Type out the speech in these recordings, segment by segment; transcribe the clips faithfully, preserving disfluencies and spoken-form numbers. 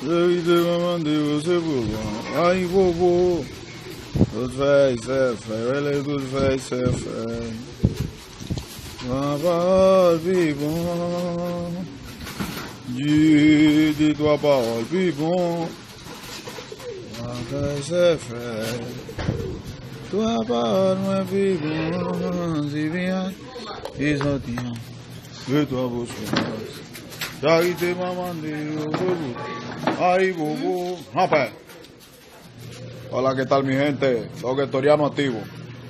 Ay, bobo. Good face, really good face, Papa, vivons. Dis-toi parole, vivons. C'est frère. Toi parole, vivons. Si bien, ils ont dit. Que toi vos choses. J'arrête maman de ay, bobo. Hola, ¿qué tal mi gente? Los Guetorianos activos.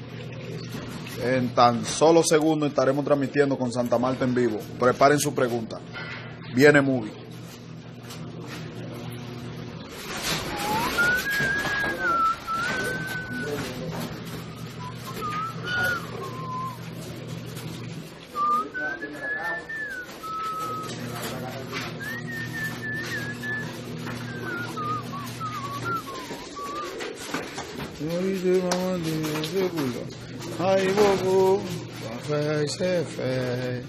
En tan solo segundos estaremos transmitiendo con Santa Marta en vivo. Preparen su pregunta. Viene movie. Ay, bobo, fe, se fe.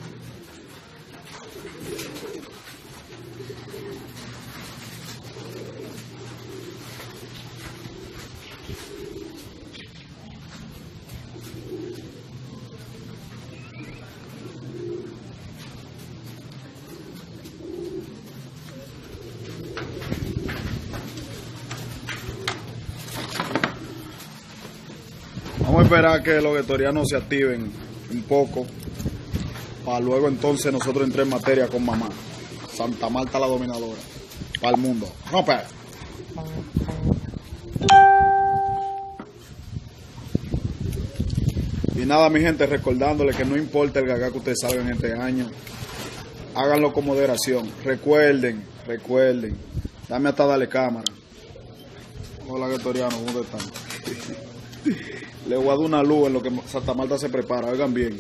Vamos a esperar que los guetorianos se activen un poco para luego entonces nosotros entrar en materia con mamá. Santa Marta la dominadora. Para el mundo. ¡Rompe! Y nada, mi gente, recordándole que no importa el gagá que ustedes salgan este año, háganlo con moderación. Recuerden, recuerden. Dame hasta darle cámara. Hola, guetorianos, ¿cómo están? Le voy a dar una luz en lo que Santa Marta se prepara, oigan bien.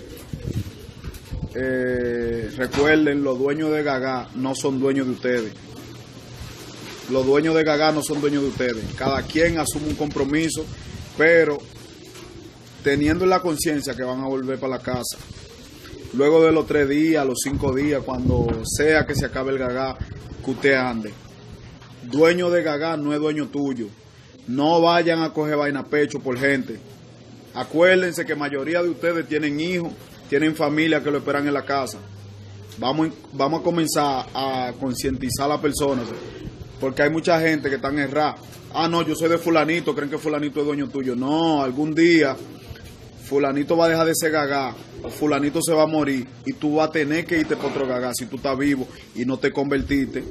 Eh, recuerden, los dueños de Gagá no son dueños de ustedes. Los dueños de Gagá no son dueños de ustedes. Cada quien asume un compromiso, pero teniendo la conciencia que van a volver para la casa. Luego de los tres días, los cinco días, cuando sea que se acabe el Gagá, que usted ande. Dueño de Gagá no es dueño tuyo. No vayan a coger vaina pecho por gente. Acuérdense que mayoría de ustedes tienen hijos, tienen familia que lo esperan en la casa. Vamos, vamos a comenzar a concientizar a las personas, porque hay mucha gente que están errada. Ah, no, yo soy de fulanito, creen que fulanito es dueño tuyo. No, algún día fulanito va a dejar de ser gagá, o fulanito se va a morir, y tú vas a tener que irte para otro gagá si tú estás vivo y no te convertiste.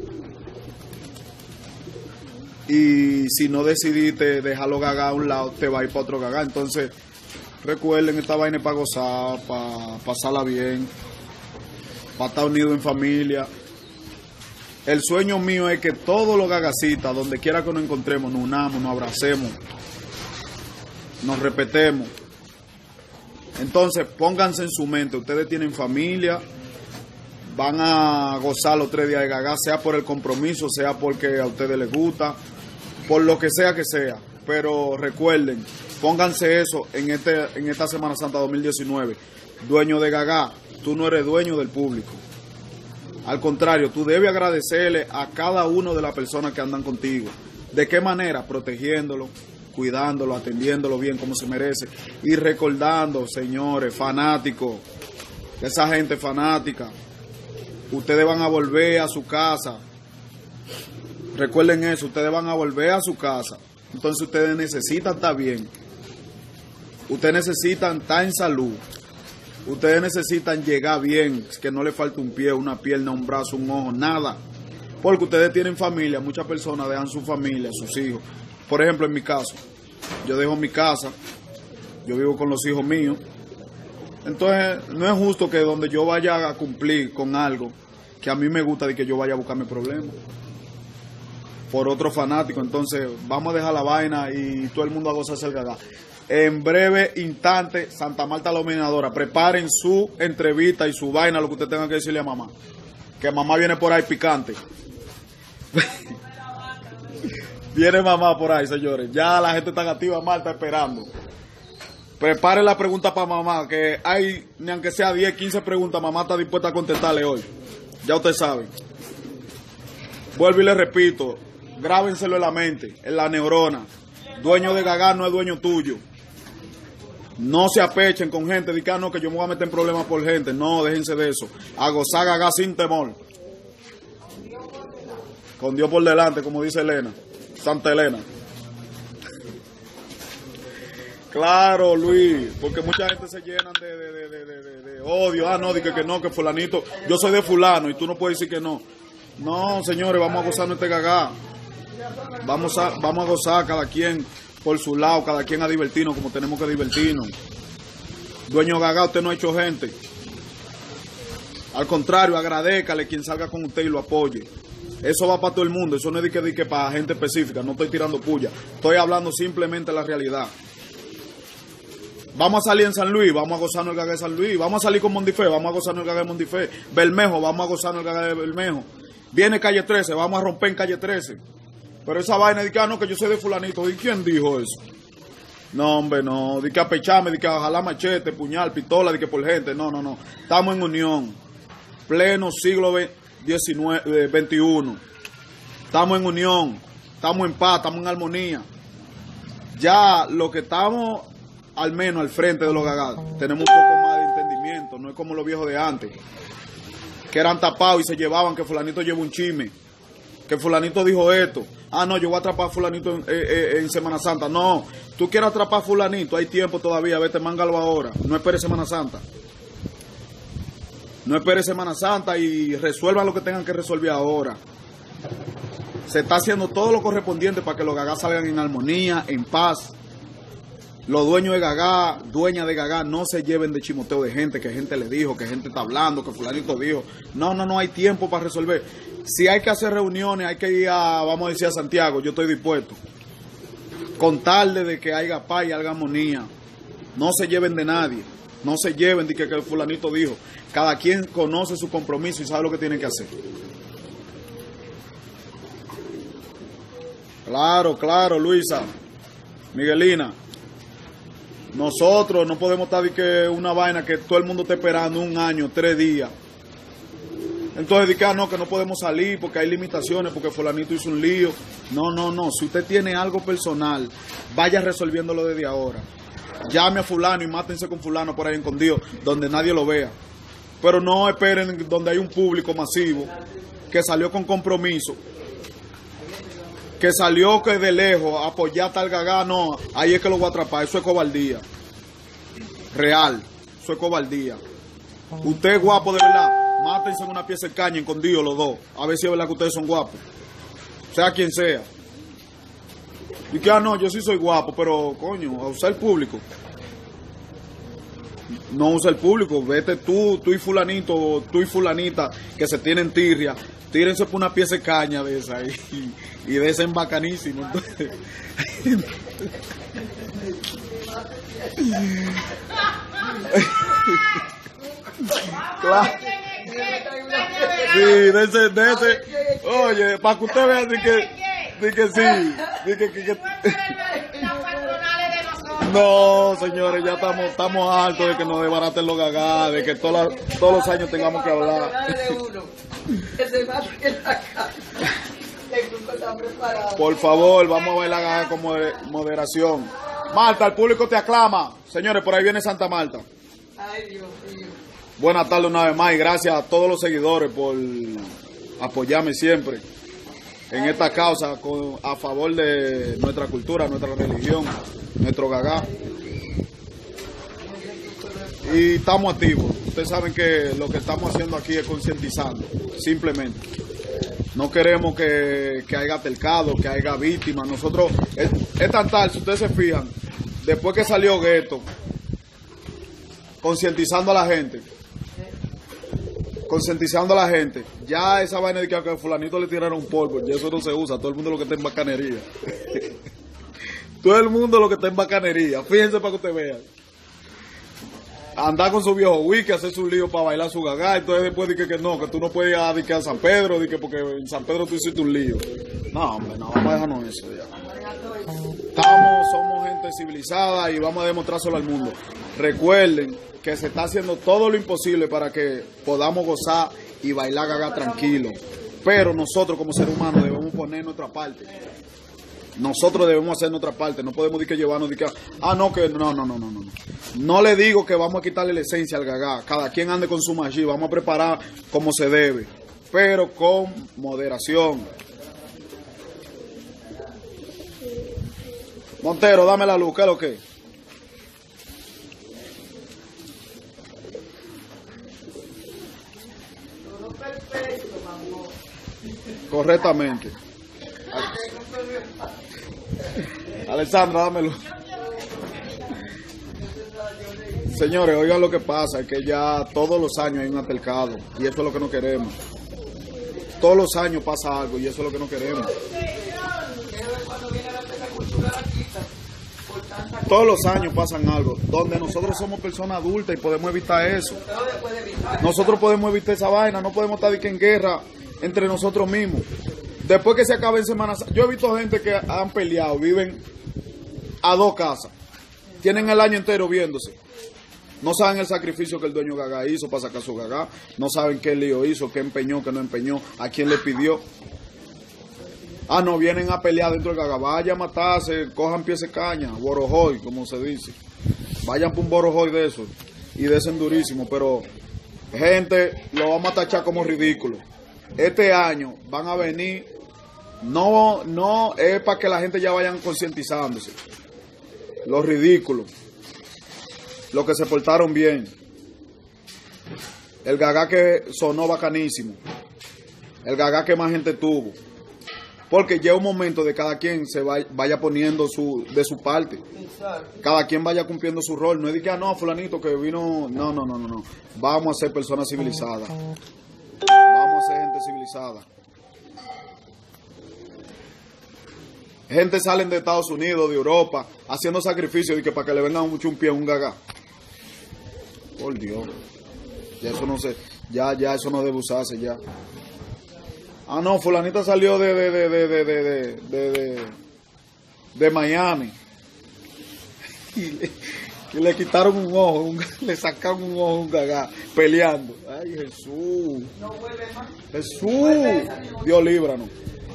Y si no decidiste dejarlo gagá a un lado, te va a ir para otro gagá. Entonces, recuerden, esta vaina es para gozar, para pasarla bien, para estar unidos en familia. El sueño mío es que todos los gagacitas, donde quiera que nos encontremos, nos unamos, nos abracemos, nos respetemos. Entonces, pónganse en su mente, ustedes tienen familia, van a gozar los tres días de gagá, sea por el compromiso, sea porque a ustedes les gusta, por lo que sea que sea. Pero recuerden, pónganse eso en, este, en esta Semana Santa dos mil diecinueve. Dueño de gagá, tú no eres dueño del público. Al contrario, tú debes agradecerle a cada uno de las personas que andan contigo. ¿De qué manera? Protegiéndolo, cuidándolo, atendiéndolo bien como se merece. Y recordando, señores, fanáticos, esa gente fanática, ustedes van a volver a su casa. Recuerden eso, ustedes van a volver a su casa. Entonces ustedes necesitan estar bien. Ustedes necesitan estar en salud. Ustedes necesitan llegar bien, que no le falte un pie, una pierna, un brazo, un ojo, nada. Porque ustedes tienen familia, muchas personas dejan su familia, sus hijos. Por ejemplo, en mi caso, yo dejo mi casa, yo vivo con los hijos míos. Entonces, no es justo que donde yo vaya a cumplir con algo que a mí me gusta, de que yo vaya a buscarme problemas por otro fanático. Entonces, vamos a dejar la vaina y todo el mundo a gozarse el gagá. En breve instante, Santa Marta la dominadora, preparen su entrevista y su vaina, lo que usted tenga que decirle a mamá. Que mamá viene por ahí picante. Viene mamá por ahí, señores. Ya la gente está activa, Marta, esperando. Prepare la pregunta para mamá, que hay, ni aunque sea diez, quince preguntas, mamá está dispuesta a contestarle hoy. Ya usted sabe. Vuelvo y le repito, Grábenselo en la mente, en la neurona. Dueño de Gaga no es dueño tuyo. No se apechen con gente, de que, ah, no, que yo me voy a meter en problemas por gente. No, déjense de eso. A gozar Gaga sin temor. Con Dios por delante, como dice Elena. Santa Elena. Claro, Luis, porque mucha gente se llenan de, de, de, de, de, de odio. Ah, no, dije que no, que fulanito, yo soy de fulano y tú no puedes decir que no. No, señores, vamos a gozarnos este Gaga. Vamos a, vamos a gozar cada quien por su lado, cada quien a divertirnos como tenemos que divertirnos. Dueño Gaga, usted no ha hecho gente. Al contrario, agradécale quien salga con usted y lo apoye. Eso va para todo el mundo, eso no es de que, de que para gente específica, no estoy tirando puya. Estoy hablando simplemente la realidad. Vamos a salir en San Luis, vamos a gozarnos el Gaga de San Luis. Vamos a salir con Mondifé, vamos a gozarnos el Gaga de Mondifé. Bermejo, vamos a gozarnos el Gaga de Bermejo. Viene Calle trece, vamos a romper en Calle trece. Pero esa vaina de que, ah, no, que yo soy de fulanito. ¿Y quién dijo eso? No, hombre, no. De que a pecharme, de que a jalar machete, puñal, pistola, de que por gente. No, no, no. Estamos en unión. Pleno siglo veintiuno. Estamos en unión. Estamos en paz, estamos en armonía. Ya lo que estamos, al menos al frente de los Gaga, tenemos un poco más de entendimiento. No es como los viejos de antes, que eran tapados y se llevaban, que fulanito lleva un chisme. Que fulanito dijo esto. Ah, no, yo voy a atrapar a fulanito en, en, en Semana Santa. No, tú quieres atrapar a fulanito, hay tiempo todavía, vete, mángalo ahora. No esperes Semana Santa. No esperes Semana Santa y resuelvan lo que tengan que resolver ahora. Se está haciendo todo lo correspondiente para que los Gaga salgan en armonía, en paz. Los dueños de Gaga, dueñas de Gaga, no se lleven de chimoteo de gente, que gente le dijo, que gente está hablando, que fulanito dijo. No, no, no hay tiempo para resolver. Si hay que hacer reuniones, hay que ir a, vamos a decir, a Santiago, yo estoy dispuesto. Con tal de que haya paz y haya armonía. No se lleven de nadie. No se lleven de que, que el fulanito dijo. Cada quien conoce su compromiso y sabe lo que tiene que hacer. Claro, claro, Luisa, Miguelina. Nosotros no podemos estar de que una vaina que todo el mundo está esperando un año, tres días. Entonces, de que, ah, no, que no podemos salir porque hay limitaciones, porque fulanito hizo un lío. No, no, no. Si usted tiene algo personal, vaya resolviéndolo desde ahora. Llame a fulano y mátense con fulano por ahí escondido, donde nadie lo vea. Pero no esperen donde hay un público masivo que salió con compromiso, que salió que de lejos a apoyar a tal Gaga. No, ahí es que lo voy a atrapar. Eso es cobardía. Real. Eso es cobardía. Usted es guapo de verdad. Mátense en una pieza de caña, escondidos los dos. A ver si es verdad que ustedes son guapos. Sea quien sea. Y que, ah, no, yo sí soy guapo, pero, coño, a usar el público. No usa el público. Vete tú, tú y fulanito, tú y fulanita, que se tienen tirria. Tírense por una pieza de caña de esa y, y de ese bacanísimo. Claro. Sí, de ese, de ese. Oye, para que usted vea de que, de que sí, de que, que, que. No, señores, ya estamos, estamos hartos de que nos desbaraten los Gaga, de que toda la, todos los años tengamos que hablar. Por favor, vamos a ver la Gaga con moderación. Marta, el público te aclama. Señores, por ahí viene Santa Marta. Ay, Dios mío. Buenas tardes una vez más y gracias a todos los seguidores por apoyarme siempre en esta causa con, a favor de nuestra cultura, nuestra religión, nuestro Gaga. Y estamos activos. Ustedes saben que lo que estamos haciendo aquí es concientizando, simplemente. No queremos que, que haya altercado, que haya víctimas. Nosotros, es, es tan tal, si ustedes se fijan, después que salió Gueto, concientizando a la gente, concientizando a la gente, ya esa vaina de que a fulanito le tiraron un polvo, ya eso no se usa, todo el mundo lo que está en bacanería. Todo el mundo lo que está en bacanería, fíjense para que ustedes vean. Andar con su viejo wiki, hacer su lío para bailar su Gaga, entonces después dije que no, que tú no puedes ir a, a San Pedro, que porque en San Pedro tú hiciste un lío. No, hombre, no, vamos a dejarnos eso ya. Estamos, somos gente civilizada y vamos a demostrárselo al mundo. Recuerden que se está haciendo todo lo imposible para que podamos gozar y bailar Gaga tranquilo. Pero nosotros como seres humanos debemos poner nuestra parte. Nosotros debemos hacer nuestra parte. No podemos decir que llevarnos de que, ah, no, que no, no, no, no, no. No le digo que vamos a quitarle la esencia al gagá. Cada quien ande con su magí. Vamos a preparar como se debe, pero con moderación. Montero, dame la luz, ¿qué es lo que? Correctamente. Alexandra, dámelo. Señores, oigan lo que pasa, es que ya todos los años hay un altercado y eso es lo que no queremos. Todos los años pasa algo y eso es lo que no queremos. Todos los años pasan algo, donde nosotros somos personas adultas y podemos evitar eso. Nosotros podemos evitar esa vaina, no podemos estar en guerra entre nosotros mismos. Después que se acabe en Semana Santa, yo he visto gente que han peleado, viven a dos casas, tienen el año entero viéndose. No saben el sacrificio que el dueño gagá hizo para sacar su gagá, no saben qué lío hizo, qué empeñó, qué no empeñó, a quién le pidió. Ah, no, vienen a pelear dentro del gagá. Vaya a matarse, cojan pies de caña, borojoy, como se dice. Vayan por un borojoy de eso y desen durísimo, pero gente, lo vamos a tachar como ridículo. Este año van a venir, no, no es para que la gente ya vayan concientizándose. Los ridículos, los que se portaron bien. El gagá que sonó bacanísimo, el gagá que más gente tuvo. Porque llega un momento de cada quien se vaya, vaya poniendo su, de su parte. Cada quien vaya cumpliendo su rol. No es de que, ah, no, fulanito que vino. No, no, no, no, no. Vamos a ser personas civilizadas. Vamos a ser gente civilizada. Gente salen de Estados Unidos, de Europa, haciendo sacrificios de que para que le vengan mucho un pie a un gagá. Por Dios. Ya eso no se, ya, ya eso no debe usarse ya. Ah, no, fulanita salió de de de de de de de, de, de, de Miami y le, y le quitaron un ojo, un, le sacaron un ojo a un gagá peleando. Ay, Jesús. Jesús, Dios líbranos.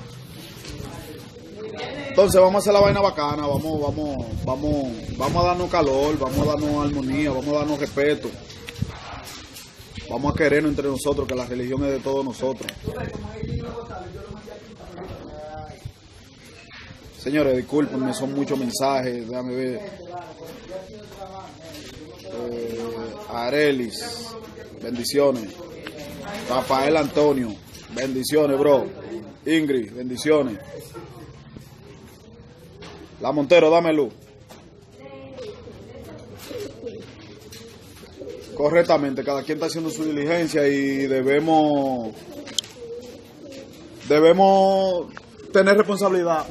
Entonces vamos a hacer la vaina bacana, vamos, vamos, vamos, vamos a darnos calor, vamos a darnos armonía, vamos a darnos respeto. Vamos a querernos entre nosotros, que la religión es de todos nosotros. Señores, discúlpenme, son muchos mensajes, déjame ver. Eh, Arelis, bendiciones. Rafael Antonio, bendiciones, bro. Ingrid, bendiciones. La Montero, dame luz. Correctamente, cada quien está haciendo su diligencia y debemos debemos tener responsabilidad.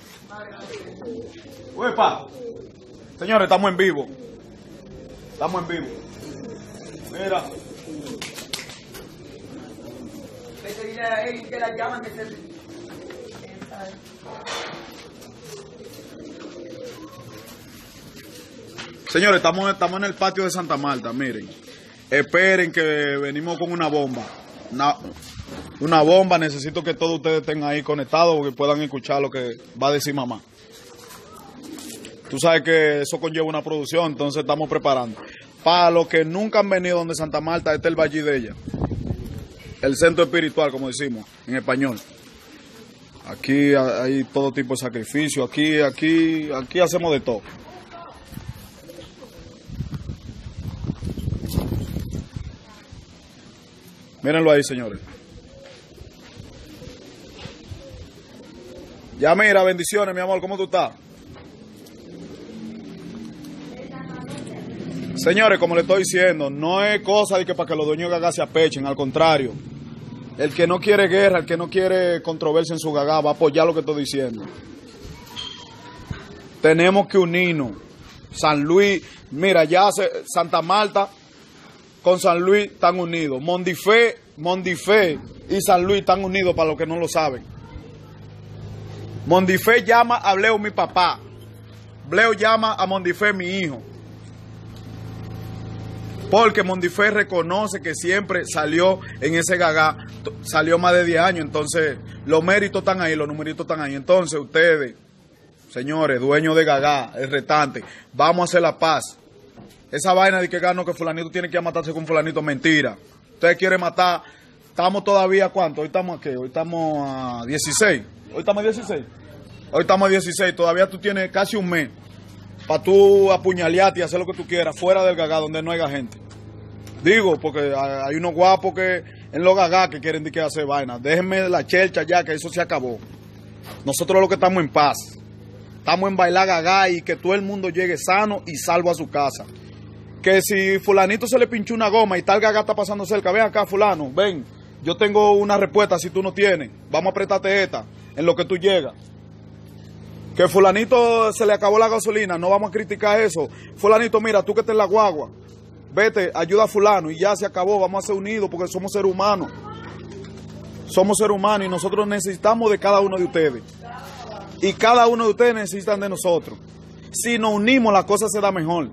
¡Uepa! Señores, estamos en vivo. Estamos en vivo. Mira. Señores, estamos, estamos en el patio de Santa Marta, miren. Esperen que venimos con una bomba. Una, una bomba, necesito que todos ustedes estén ahí conectados porque puedan escuchar lo que va a decir mamá. Tú sabes que eso conlleva una producción, entonces estamos preparando. Para los que nunca han venido donde Santa Marta, este es el Valle de ella. El centro espiritual, como decimos en español. Aquí hay todo tipo de sacrificio, aquí, aquí, aquí hacemos de todo. Mírenlo ahí, señores. Ya mira, bendiciones, mi amor, ¿cómo tú estás? Señores, como le estoy diciendo, no es cosa de que para que los dueños de gagá se apechen, al contrario. El que no quiere guerra, el que no quiere controversia en su gagá, va a apoyar lo que estoy diciendo. Tenemos que unirnos. San Luis, mira, ya se, Santa Marta con San Luis están unidos. Mondifé, Mondifé y San Luis están unidos para los que no lo saben. Mondifé llama a Bleo mi papá. Bleo llama a Mondifé mi hijo. Porque Mondifer reconoce que siempre salió en ese gagá, salió más de diez años, entonces los méritos están ahí, los numeritos están ahí. Entonces ustedes, señores, dueños de gagá, el restante, vamos a hacer la paz. Esa vaina de que gano que fulanito tiene que ir a matarse con fulanito, mentira. Ustedes quieren matar, estamos todavía, ¿cuánto? Hoy estamos a qué, hoy estamos a dieciséis, hoy estamos a dieciséis, hoy estamos a dieciséis, todavía tú tienes casi un mes para tú apuñalearte y hacer lo que tú quieras fuera del gagá donde no haya gente. Digo, porque hay unos guapos que en los gagá que quieren de que hacer vaina. Déjenme la chelcha ya, que eso se acabó. Nosotros lo que estamos en paz. Estamos en bailar gagá y que todo el mundo llegue sano y salvo a su casa. Que si fulanito se le pinchó una goma y tal gagá está pasando cerca, ven acá fulano, ven, yo tengo una respuesta si tú no tienes. Vamos a apretarte esta en lo que tú llegas. Que fulanito se le acabó la gasolina, no vamos a criticar eso. Fulanito, mira, tú que estás en la guagua, vete, ayuda a fulano y ya se acabó, vamos a ser unidos porque somos seres humanos. Somos seres humanos y nosotros necesitamos de cada uno de ustedes. Y cada uno de ustedes necesitan de nosotros. Si nos unimos, la cosa se da mejor.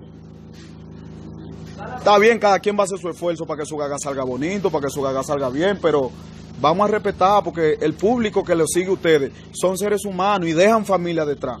Está bien, cada quien va a hacer su esfuerzo para que su gagá salga bonito, para que su gagá salga bien, pero vamos a respetar porque el público que los sigue a ustedes son seres humanos y dejan familia detrás.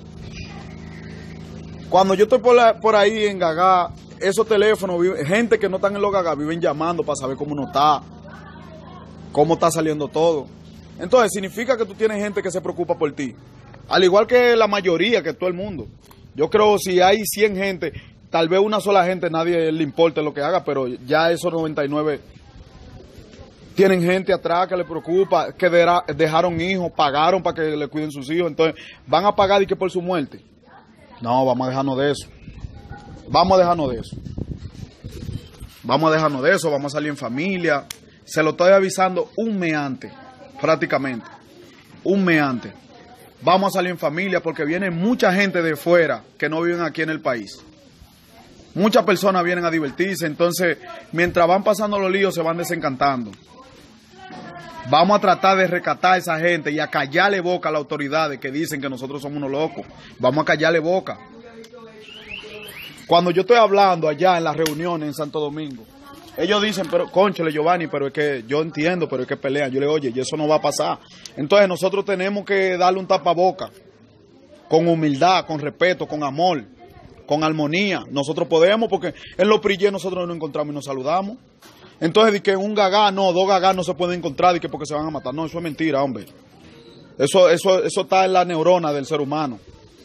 Cuando yo estoy por, la, por ahí en gagá, esos teléfonos, gente que no están en los gagá, viven llamando para saber cómo uno está, cómo está saliendo todo. Entonces, significa que tú tienes gente que se preocupa por ti. Al igual que la mayoría, que todo el mundo. Yo creo que si hay cien gente, tal vez una sola gente, nadie le importe lo que haga, pero ya esos noventa y nueve tienen gente atrás que le preocupa, que dejaron hijos, pagaron para que le cuiden sus hijos. Entonces, ¿van a pagar y que por su muerte? No, vamos a dejarnos de eso. Vamos a dejarnos de eso. Vamos a dejarnos de eso, vamos a salir en familia. Se lo estoy avisando un mes antes, prácticamente. Un mes antes. Vamos a salir en familia porque viene mucha gente de fuera que no viven aquí en el país. Muchas personas vienen a divertirse, entonces mientras van pasando los líos se van desencantando. Vamos a tratar de rescatar a esa gente y a callarle boca a las autoridades que dicen que nosotros somos unos locos. Vamos a callarle boca. Cuando yo estoy hablando allá en las reuniones en Santo Domingo, ellos dicen, pero cónchale Giovanni, pero es que yo entiendo, pero es que pelean. Yo le digo, oye, y eso no va a pasar. Entonces nosotros tenemos que darle un tapaboca, con humildad, con respeto, con amor, con armonía. Nosotros podemos, porque en los prillés nosotros nos encontramos y nos saludamos. Entonces, de que un gagá, no, dos gagás no se pueden encontrar y que porque se van a matar. No, eso es mentira, hombre. Eso, eso, eso está en la neurona del ser humano.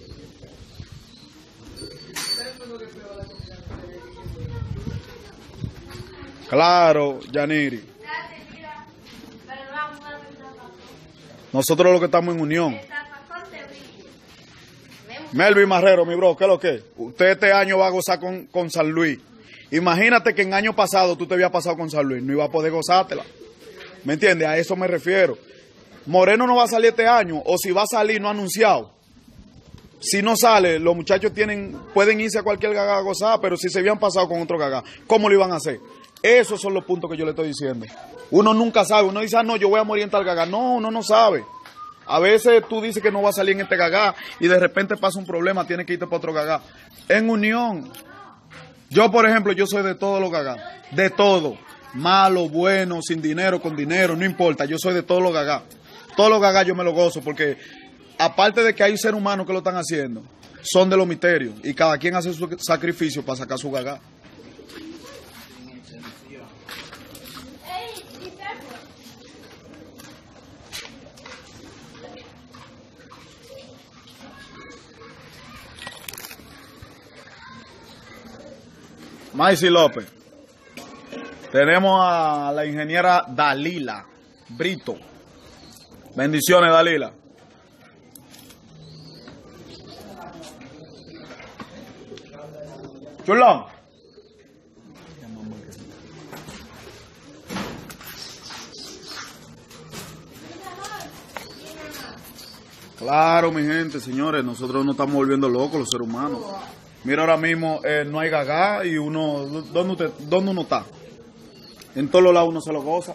Claro, Yaniri. Nosotros lo que estamos en unión. Melvin Marrero, mi bro, ¿qué es lo que? Usted este año va a gozar con, con San Luis. Imagínate que en año pasado tú te habías pasado con San Luis, no iba a poder gozártela. ¿Me entiendes? A eso me refiero. Moreno no va a salir este año, o si va a salir no ha anunciado. Si no sale, los muchachos tienen, pueden irse a cualquier gagá a gozar, pero si se habían pasado con otro gagá, ¿cómo lo iban a hacer? Esos son los puntos que yo le estoy diciendo. Uno nunca sabe, uno dice, ah, no, yo voy a morir en tal gagá. No, uno no sabe. A veces tú dices que no va a salir en este gagá y de repente pasa un problema, tienes que irte para otro gagá. En unión. Yo, por ejemplo, yo soy de todos los gagás. De todo. Malo, bueno, sin dinero, con dinero, no importa. Yo soy de todos los gagás. Todos los gagás yo me lo gozo porque, aparte de que hay seres humanos que lo están haciendo, son de los misterios. Y cada quien hace su sacrificio para sacar su gagá. Maicy López. Tenemos a la ingeniera Dalila Brito. Bendiciones, Dalila. Chulón. Claro, mi gente, señores, nosotros nos estamos volviendo locos los seres humanos. Mira, ahora mismo eh, no hay gagá y uno, ¿dónde, usted, ¿dónde uno está? En todos los lados uno se lo goza.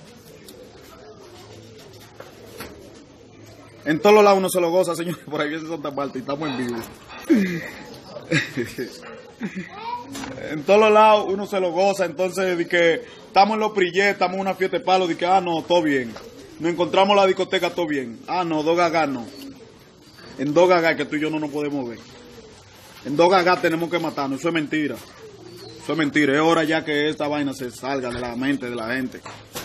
En todos los lados uno se lo goza, señores. Por ahí viene Santa Marta y estamos en vivo. En todos los lados uno se lo goza, entonces de que estamos en los prillés, estamos en una fiesta de palo, de que ah no, todo bien. Nos encontramos en la discoteca, todo bien. Ah no, dos gagas no. En dos gagas que tú y yo no nos podemos ver. En dos gagas tenemos que matarnos, eso es mentira. Eso es mentira, es hora ya que esta vaina se salga de la mente de la gente.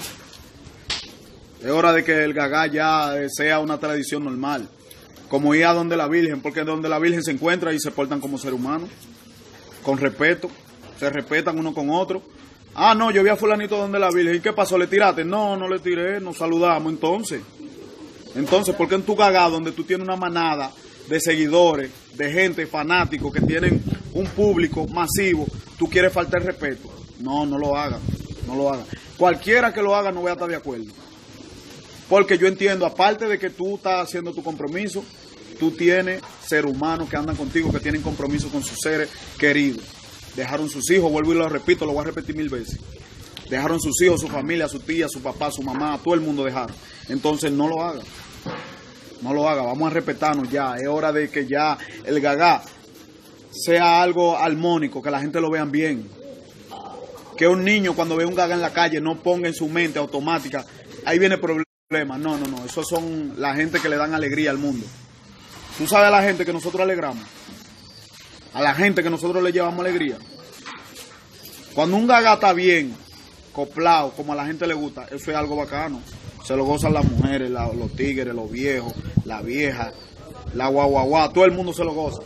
Es hora de que el gagá ya sea una tradición normal. Como ir a donde la Virgen, porque donde la Virgen se encuentra y se portan como ser humano. Con respeto, se respetan uno con otro. Ah, no, yo vi a fulanito donde la Virgen. ¿Y qué pasó? ¿Le tiraste? No, no le tiré, nos saludamos. Entonces, entonces, ¿por qué en tu gagá, donde tú tienes una manada de seguidores, de gente fanáticos que tienen un público masivo, tú quieres faltar el respeto? No, no lo hagan, no lo hagan. Cualquiera que lo haga no voy a estar de acuerdo. Porque yo entiendo, aparte de que tú estás haciendo tu compromiso, tú tienes seres humanos que andan contigo, que tienen compromiso con sus seres queridos. Dejaron sus hijos, vuelvo y lo repito, lo voy a repetir mil veces. Dejaron sus hijos, su familia, su tía, su papá, su mamá, todo el mundo dejaron. Entonces no lo hagan. No lo hagan, vamos a respetarnos ya. Es hora de que ya el gagá sea algo armónico, que la gente lo vean bien. Que un niño cuando ve un gagá en la calle no ponga en su mente automática, ahí viene el problema. No, no, no, esos son la gente que le dan alegría al mundo. ¿Tú sabes a la gente que nosotros alegramos? A la gente que nosotros le llevamos alegría. Cuando un gagá está bien, coplado, como a la gente le gusta, eso es algo bacano. Se lo gozan las mujeres, la, los tigres, los viejos, la vieja, la guaguaguá, todo el mundo se lo goza.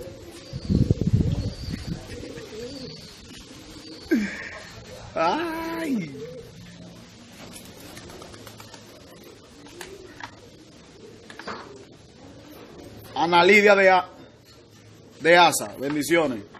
Ay. Ana Lidia de, A, de Asa, bendiciones.